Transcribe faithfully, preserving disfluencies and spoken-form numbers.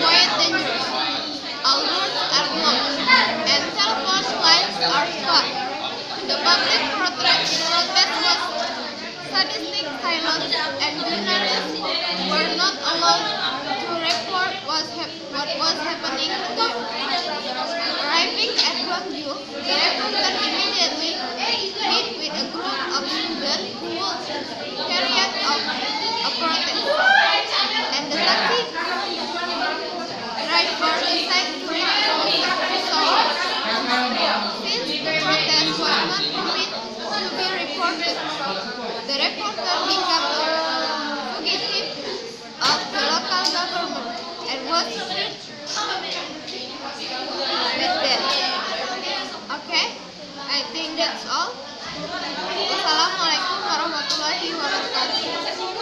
quite dangerous. Alerts are blocked, and telephone lines are cut. The public protest protest was sadistic silence, and journalists were not allowed to report was hap- what was happening to them. Arriving at Gwangju, the reporter immediately met with a group of students who would carry out a, a protest, and the taxi driver decided to report the source. Since the protest was not permitted to be reported, the reporter became a fugitive of the local government and was treated with death. Okay, I think that's all. Wassalamualaikum warahmatullahi wabarakatuh.